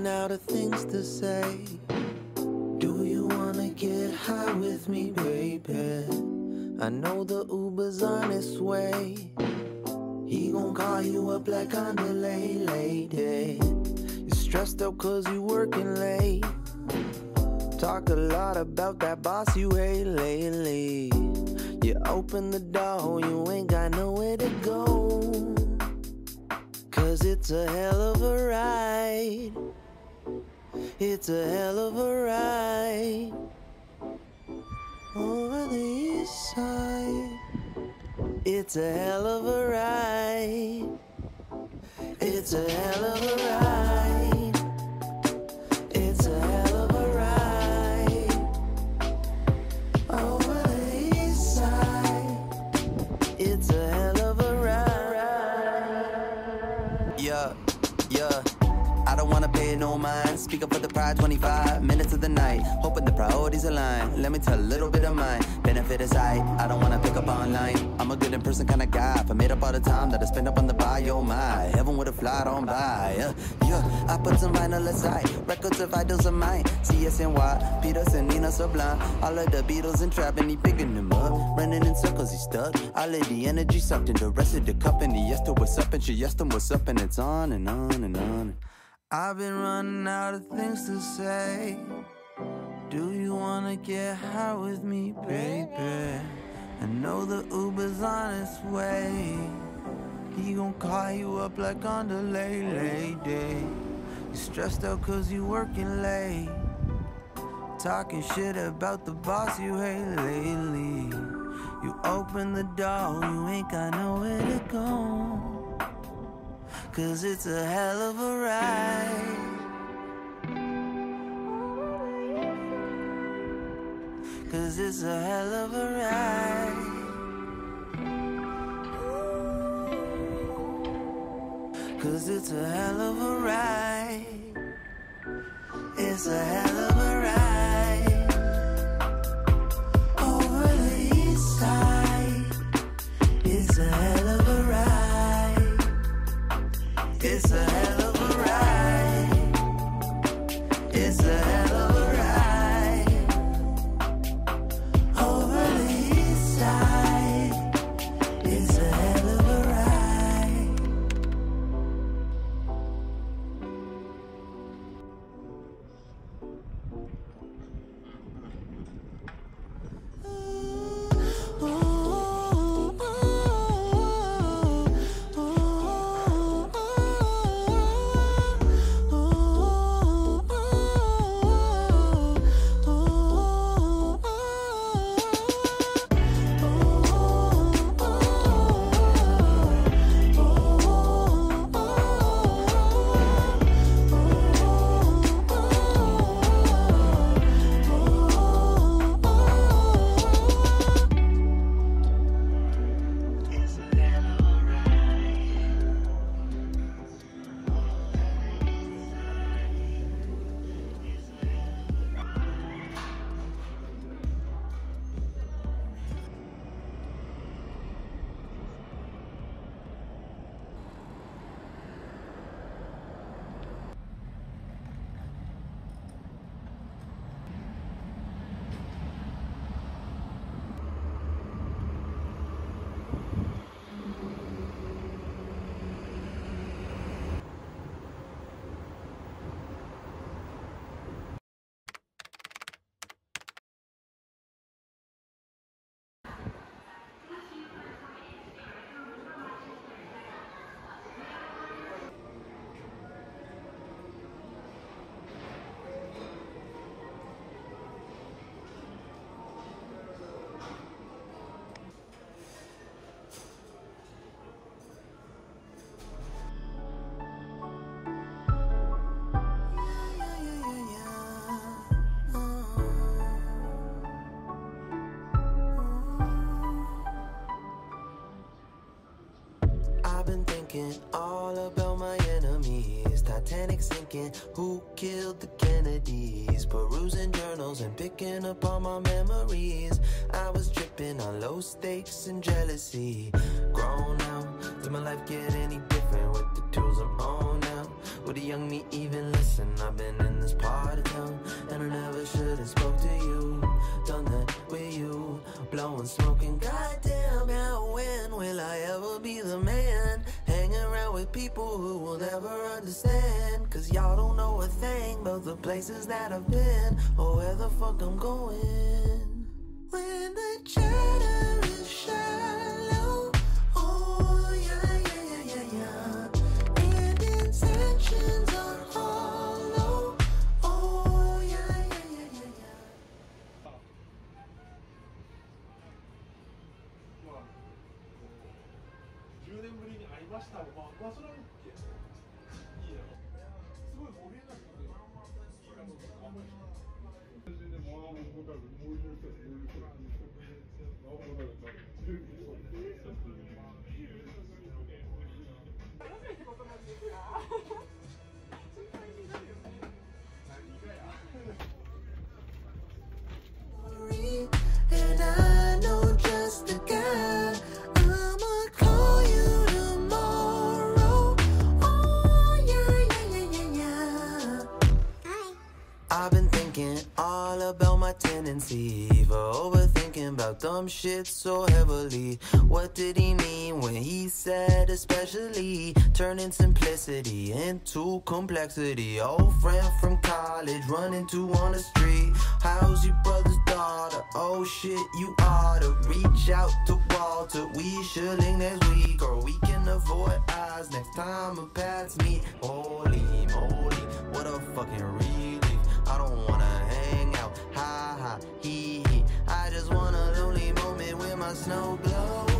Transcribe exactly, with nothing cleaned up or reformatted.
running out of things to say. Do you wanna get high with me, baby? I know the Uber's on its way. He gon' call you up like on delay, lady. You're stressed out cause you working late. Talk a lot about that boss you hate lately. You open the door, you ain't got nowhere to go. Cause it's a hell of a ride. It's a hell of a ride. Over the east side. It's a hell of a ride. It's a hell of a ride. It's a hell of a ride. Over the east side. It's a hell of a ride. Yeah, yeah. I don't wanna pay no mind. Speak up for the pride, twenty-five minutes of the night. Hoping the priorities align. Let me tell a little bit of mine. Benefit aside, I don't wanna pick up online. I'm a good in person kind of guy. For made up all the time that I spend up on the bio. My heaven would have flied on by. Yeah, yeah, I put some vinyl aside. Records of idols of mine. C S N Y, Peterson, Nina Sublime. All of the Beatles and Trav, and he picking them up. Running in circles, he stuck. All of the energy sucked in the rest of the cup. And he asked her what's up, and she asked him what's up. And it's on and on and on. I've been running out of things to say. Do you wanna get high with me, baby? I know the Uber's on its way. He gon' call you up like on delay, lady. You stressed out cause you working late. Talking shit about the boss you hate lately. You open the door, you ain't got nowhere to go. Cause it's a hell of a ride. Cause it's a hell of a ride. Cause it's a hell of a ride. It's a hell of a ride. Over the east side. It's a hell of a ride. It's a hell of a ride. It's a hell of a ride. Over the east side. It's a hell of a ride. Ooh, ooh, ooh, ooh, ooh. thinking all about my enemies. Titanic sinking, who killed the Kennedys? Perusing journals and picking up all my memories. I was tripping on low stakes and jealousy. Grown now, did my life get any different with the tools I'm on now? Would a young me even listen? I've been think about the places that I've been or where the fuck I'm going. When the chatter is shallow, oh yeah, yeah, yeah, yeah, yeah. And intentions are hollow, oh yeah, yeah, yeah, yeah, yeah. じゅうねんぶりに会いましたまあ、まあ、それは OK いいやすごい盛り上がっていいかどうかあんまりそれでもう僕はもう一度もう一度青物だった And I know just the guy. I'ma call you tomorrow. Oh yeah, yeah, yeah, yeah, yeah. I've been thinking all about my tendency for overthinking about dumb shit so heavily. What did he mean when he said especially? Turning simplicity into complexity. Old friend from college running to on the street. How's your brother's daughter? Oh shit, you oughta reach out to Walter. We should link next week, or we can avoid eyes next time our paths meet. Holy moly, what a fucking relief. I don't wanna hang out, ha ha, hee hee. I just want a lonely moment with my snow globe.